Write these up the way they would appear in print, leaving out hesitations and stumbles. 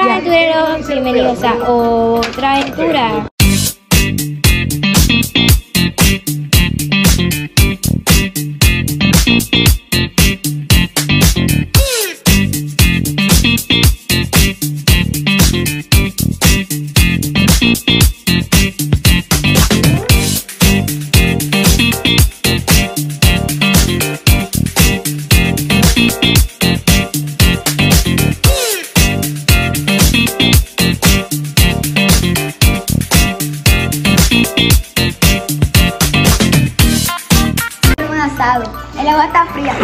Hola aventureros, bienvenidos a otra aventura. El agua está fría.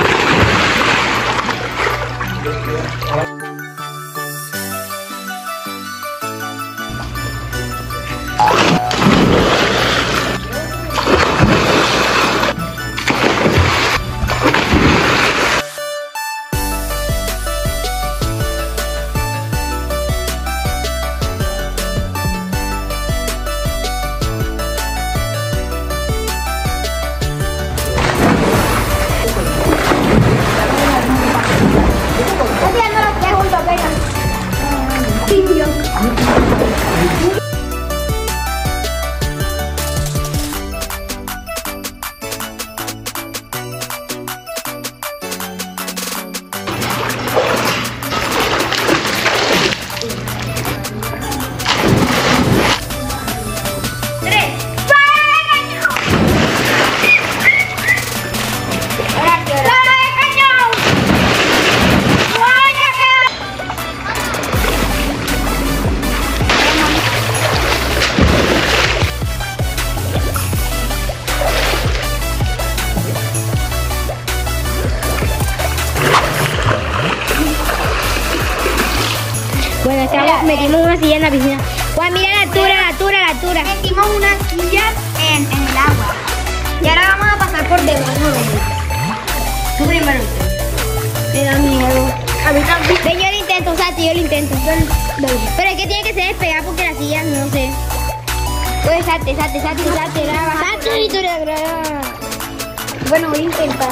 Bueno, metimos una silla en la piscina. Juan, mira la altura. Metimos una silla en el agua. Y ahora vamos a pasar por debajo de ella. Tú primero. Me da miedo. A mí también. Ven, yo lo intento, Sati, yo lo intento. Pero es que tiene que ser despegada porque la silla, no sé. Pues salte, graba. Salte, Victoria, graba. Bueno, voy a intentar.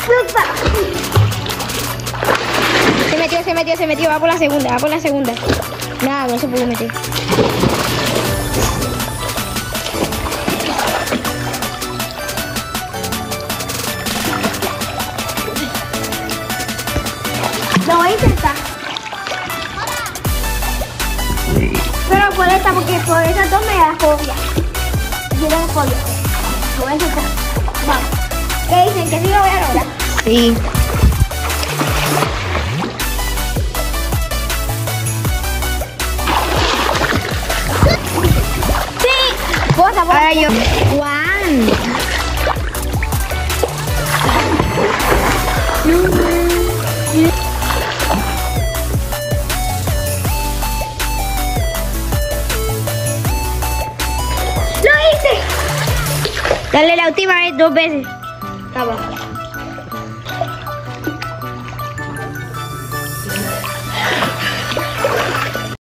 Se metió, va por la segunda. Nada, no se pudo meter. Lo voy a intentar. Pero por esta, porque por esas dos me da fobia. Yo tengo fobia. Lo voy a intentar. Vamos. ¿Qué dicen? ¿Que sí lo voy a lograr? Sí. Ahora yo. Juan. ¡Lo hice! Dale la última vez, 2 veces. Abajo.